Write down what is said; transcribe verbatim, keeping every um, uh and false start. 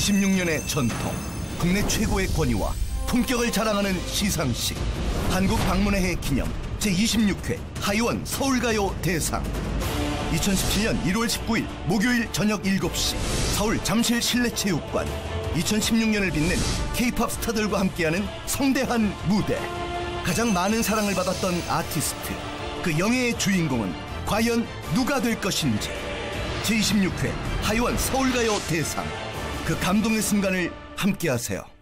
이십육 년의 전통, 국내 최고의 권위와 품격을 자랑하는 시상식. 한국 방문의 해 기념 제이십육 회 하이원 서울가요 대상. 이천십칠 년 일월 십구일 목요일 저녁 일곱 시 서울 잠실 실내체육관. 이천십육 년을 빛낸 K-팝 스타들과 함께하는 성대한 무대. 가장 많은 사랑을 받았던 아티스트, 그 영예의 주인공은 과연 누가 될 것인지. 제이십육 회 하이원 서울가요 대상. 그 감동의 순간을 함께하세요.